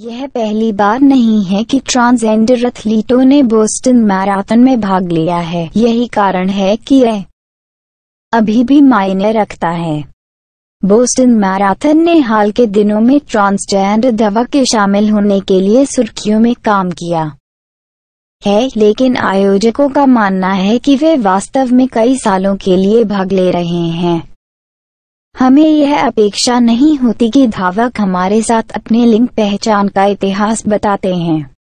यह पहली बार नहीं है कि ट्रांसजेंडर एथलीटों ने बोस्टन मैराथन में भाग लिया है। यही कारण है कि यह अभी भी मायने रखता है। बोस्टन मैराथन ने हाल के दिनों में ट्रांसजेंडर दवा के शामिल होने के लिए सुर्खियों में काम किया है, लेकिन आयोजकों का मानना है कि वे वास्तव में कई सालों के लिए भाग ले रहे हैं। हमें यह अपेक्षा नहीं होती कि धावक हमारे साथ अपने लिंग पहचान का इतिहास बताते हैं।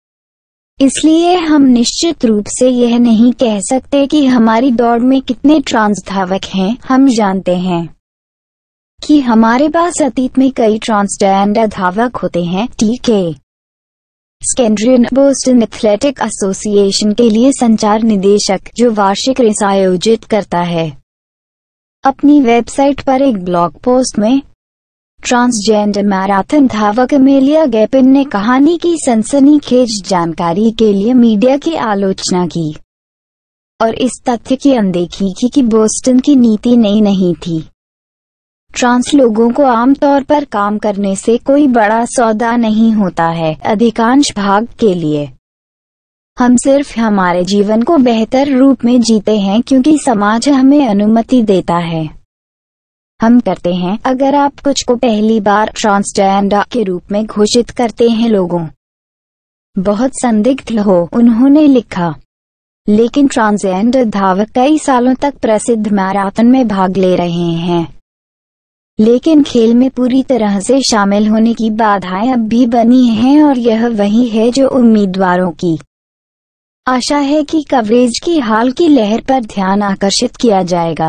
इसलिए हम निश्चित रूप से यह नहीं कह सकते कि हमारी दौड़ में कितने ट्रांस धावक हैं। हम जानते हैं कि हमारे पास अतीत में कई ट्रांसजेंडर धावक होते हैं। टीके स्केंड्रियन बोस्टन एथलेटिक एसोसिएशन के लिए संचार निदेशक, जो वार्षिक रेस आयोजित करता है, अपनी वेबसाइट पर एक ब्लॉग पोस्ट में ट्रांसजेंडर मैराथन धावक एमेलिया गैपिन ने कहानी की सनसनीखेज जानकारी के लिए मीडिया की आलोचना की और इस तथ्य की अनदेखी की कि बोस्टन की नीति नई नहीं थी। ट्रांस लोगों को आमतौर पर काम करने से कोई बड़ा सौदा नहीं होता है। अधिकांश भाग के लिए हम सिर्फ हमारे जीवन को बेहतर रूप में जीते हैं क्योंकि समाज हमें अनुमति देता है। हम करते हैं। अगर आप कुछ को पहली बार ट्रांसजेंडर के रूप में घोषित करते हैं, लोगों बहुत संदिग्ध हो, उन्होंने लिखा। लेकिन ट्रांसजेंडर धावक कई सालों तक प्रसिद्ध मैराथन में भाग ले रहे हैं, लेकिन खेल में पूरी तरह से शामिल होने की बाधाएं अब भी बनी हैं और यह वही है जो उम्मीदवारों की आशा है कि कवरेज की हाल की लहर पर ध्यान आकर्षित किया जाएगा।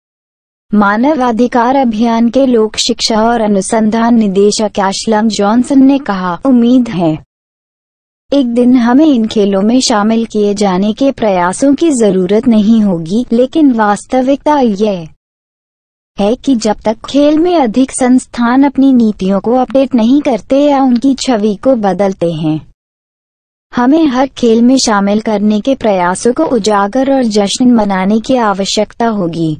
मानवाधिकार अभियान के लोक शिक्षा और अनुसंधान निदेशक एशलम जॉनसन ने कहा, उम्मीद है एक दिन हमें इन खेलों में शामिल किए जाने के प्रयासों की जरूरत नहीं होगी, लेकिन वास्तविकता यह है कि जब तक खेल में अधिक संस्थान अपनी नीतियों को अपडेट नहीं करते या उनकी छवि को बदलते हैं, हमें हर खेल में शामिल करने के प्रयासों को उजागर और जश्न मनाने की आवश्यकता होगी।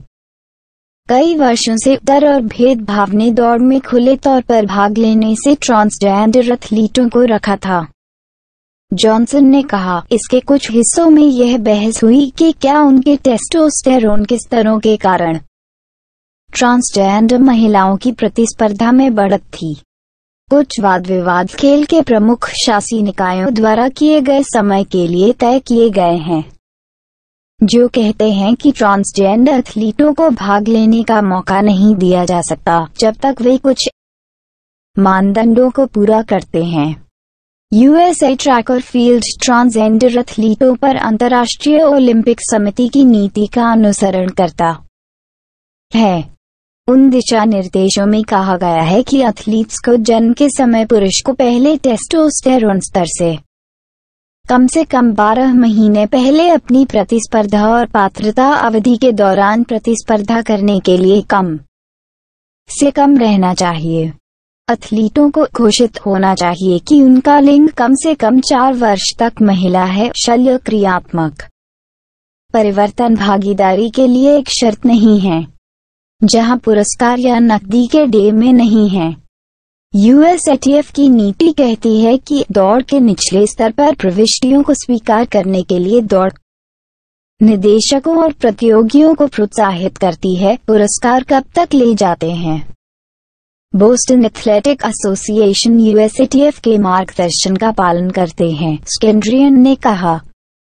कई वर्षों से डर और भेदभाव ने दौड़ में खुले तौर पर भाग लेने से ट्रांसजेंडर एथलीटों को रखा था, जॉनसन ने कहा। इसके कुछ हिस्सों में यह बहस हुई कि क्या उनके टेस्टोस्टेरोन के स्तरों के कारण ट्रांसजेंडर महिलाओं की प्रतिस्पर्धा में बढ़त थी। कुछ वाद विवाद खेल के प्रमुख शासी निकायों द्वारा किए गए समय के लिए तय किए गए हैं, जो कहते हैं कि ट्रांसजेंडर एथलीटों को भाग लेने का मौका नहीं दिया जा सकता जब तक वे कुछ मानदंडों को पूरा करते हैं। यूएसए ट्रैक और फील्ड ट्रांसजेंडर एथलीटों पर अंतर्राष्ट्रीय ओलंपिक समिति की नीति का अनुसरण करता है। उन दिशा निर्देशों में कहा गया है कि एथलीट्स को जन्म के समय पुरुष को पहले टेस्टोस्टेरोन स्तर से कम 12 महीने पहले अपनी प्रतिस्पर्धा और पात्रता अवधि के दौरान प्रतिस्पर्धा करने के लिए कम से कम रहना चाहिए। एथलीटों को घोषित होना चाहिए कि उनका लिंग कम से कम 4 वर्ष तक महिला है। शल्य क्रियात्मक परिवर्तन भागीदारी के लिए एक शर्त नहीं है, जहां पुरस्कार या नकदी के डे में नहीं है। यूएसएटीएफ की नीति कहती है कि दौड़ के निचले स्तर पर प्रविष्टियों को स्वीकार करने के लिए दौड़ निदेशकों और प्रतियोगियों को प्रोत्साहित करती है। पुरस्कार कब तक ले जाते हैं? बोस्टन एथलेटिक एसोसिएशन यूएसएटीएफ के मार्गदर्शन का पालन करते हैं, स्केंड्रियन ने कहा।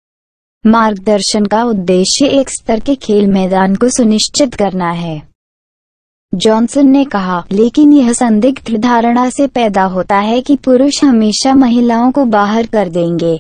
मार्गदर्शन का उद्देश्य एक स्तर के खेल मैदान को सुनिश्चित करना है, जॉनसन ने कहा। लेकिन यह संदिग्ध धारणा से पैदा होता है कि पुरुष हमेशा महिलाओं को बाहर कर देंगे,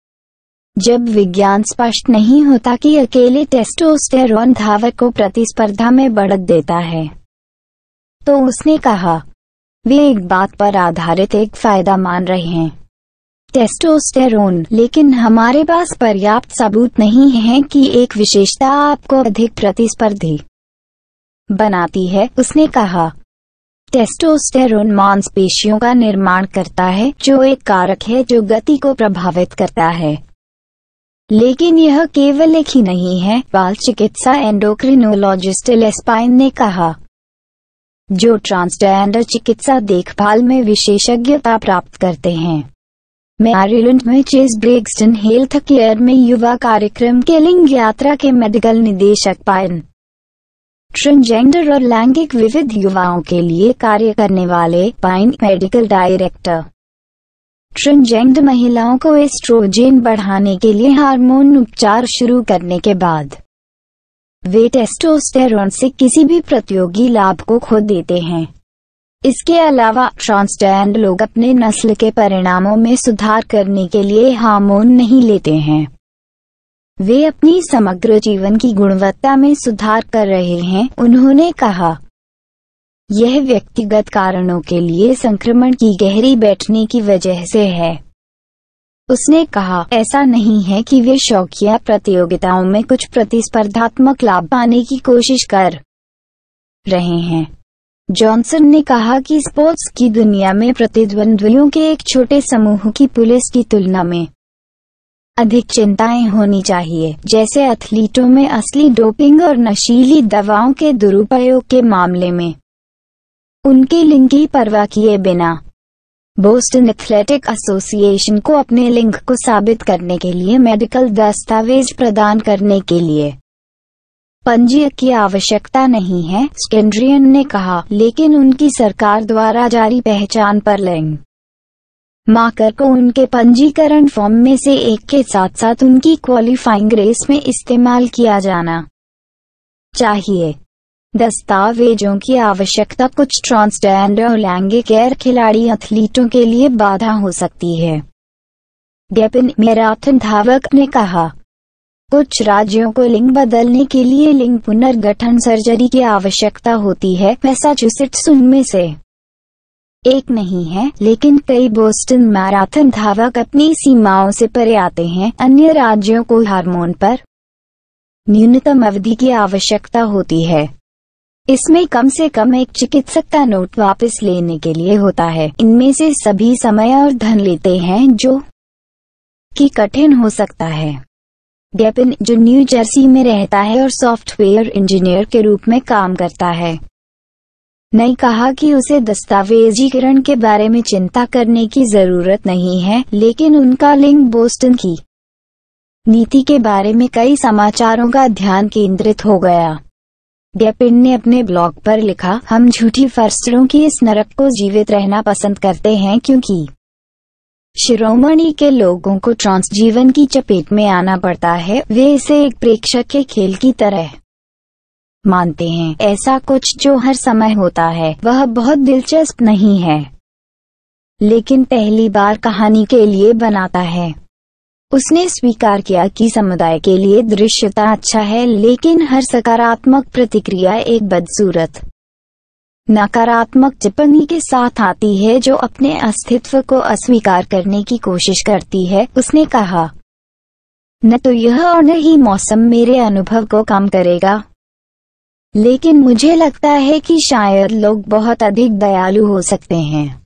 जब विज्ञान स्पष्ट नहीं होता कि अकेले टेस्टोस्टेरोन धावक को प्रतिस्पर्धा में बढ़त देता है। तो उसने कहा, वे एक बात पर आधारित एक फायदा मान रहे हैं, टेस्टोस्टेरोन, लेकिन हमारे पास पर्याप्त सबूत नहीं है कि एक विशेषता आपको अधिक प्रतिस्पर्धी बनाती है। उसने कहा, टेस्टोस्टेरोन मांसपेशियों का निर्माण करता है, जो एक कारक है जो गति को प्रभावित करता है। लेकिन यह केवल एक ही नहीं है, बाल चिकित्सा एंडोक्रिनोलॉजिस्ट लेस्पाइन ने कहा। जो ट्रांसजेंडर चिकित्सा देखभाल में विशेषज्ञता प्राप्त करते हैं। मैरीलैंड में चेस ब्रेक्सटन हेल्थ केयर में युवा कार्यक्रम के लिंग यात्रा के मेडिकल निदेशक पाइन ट्रांसजेंडर और लैंगिक विविध युवाओं के लिए कार्य करने वाले पाइन मेडिकल डायरेक्टर। ट्रांसजेंडर महिलाओं को एस्ट्रोजन बढ़ाने के लिए हार्मोन उपचार शुरू करने के बाद वे टेस्टोस्टेरोन से किसी भी प्रतियोगी लाभ को खो देते हैं। इसके अलावा ट्रांसजेंडर लोग अपने नस्ल के परिणामों में सुधार करने के लिए हार्मोन नहीं लेते हैं। वे अपनी समग्र जीवन की गुणवत्ता में सुधार कर रहे हैं, उन्होंने कहा। यह व्यक्तिगत कारणों के लिए संक्रमण की गहरी बैठने की वजह से है। उसने कहा, ऐसा नहीं है कि वे शौकिया प्रतियोगिताओं में कुछ प्रतिस्पर्धात्मक लाभ पाने की कोशिश कर रहे हैं। जॉनसन ने कहा कि स्पोर्ट्स की दुनिया में प्रतिद्वंद्वियों के एक छोटे समूह की पुलिस की तुलना में अधिक चिंताएं होनी चाहिए, जैसे एथलीटों में असली डोपिंग और नशीली दवाओं के दुरुपयोग के मामले में उनके लिंग की परवाह किए बिना। बोस्टन एथलेटिक एसोसिएशन को अपने लिंग को साबित करने के लिए मेडिकल दस्तावेज प्रदान करने के लिए पंजीयक की आवश्यकता नहीं है, स्केंड्रियन ने कहा, लेकिन उनकी सरकार द्वारा जारी पहचान पर लिंग मार्कर को उनके पंजीकरण फॉर्म में से एक के साथ साथ उनकी क्वालिफाइंग रेस में इस्तेमाल किया जाना चाहिए। दस्तावेजों की आवश्यकता कुछ ट्रांसजेंडर और लैंगिक गैर खिलाड़ी एथलीटों के लिए बाधा हो सकती है। डेपिन मैराथन धावक ने कहा, कुछ राज्यों को लिंग बदलने के लिए लिंग पुनर्गठन सर्जरी की आवश्यकता होती है। मैसाचुसेट्स उनमें से एक नहीं है, लेकिन कई बोस्टन मैराथन धावक अपनी सीमाओं से परे आते हैं। अन्य राज्यों को हार्मोन पर न्यूनतम अवधि की आवश्यकता होती है। इसमें कम से कम एक चिकित्सक का नोट वापस लेने के लिए होता है। इनमें से सभी समय और धन लेते हैं, जो कि कठिन हो सकता है। डेपिन, जो न्यू जर्सी में रहता है और सॉफ्टवेयर इंजीनियर के रूप में काम करता है, ने कहा कि उसे दस्तावेजीकरण के बारे में चिंता करने की जरूरत नहीं है, लेकिन उनका लिंग बोस्टन की नीति के बारे में कई समाचारों का ध्यान केंद्रित हो गया। डेपिन ने अपने ब्लॉग पर लिखा, हम झूठी फसलों की इस नरक को जीवित रहना पसंद करते हैं क्योंकि शिरोमणि के लोगों को ट्रांस जीवन की चपेट में आना पड़ता है। वे इसे एक प्रेक्षक के खेल की तरह मानते हैं। ऐसा कुछ जो हर समय होता है, वह बहुत दिलचस्प नहीं है, लेकिन पहली बार कहानी के लिए बनाता है। उसने स्वीकार किया कि समुदाय के लिए दृश्यता अच्छा है, लेकिन हर सकारात्मक प्रतिक्रिया एक बदसूरत नकारात्मक टिप्पणी के साथ आती है जो अपने अस्तित्व को अस्वीकार करने की कोशिश करती है। उसने कहा, न तो यह और न ही मौसम मेरे अनुभव को कम करेगा, लेकिन मुझे लगता है कि शायद लोग बहुत अधिक दयालु हो सकते हैं।